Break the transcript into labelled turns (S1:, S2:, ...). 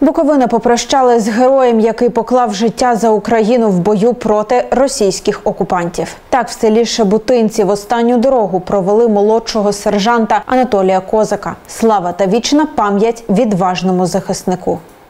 S1: Буковина попрощалась з героєм, який поклав життя за Україну в бою проти російських окупантів. Так, в селі Шебутинці в останню дорогу провели молодшого сержанта Анатолія Козака. Слава та вічна пам'ять відважному захиснику.